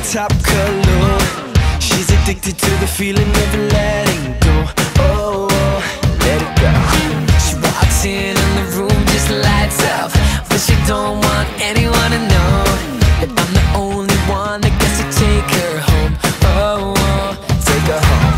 top color. She's addicted to the feeling of letting go. Oh, let it go. She walks in and the room just lights up, but she don't want any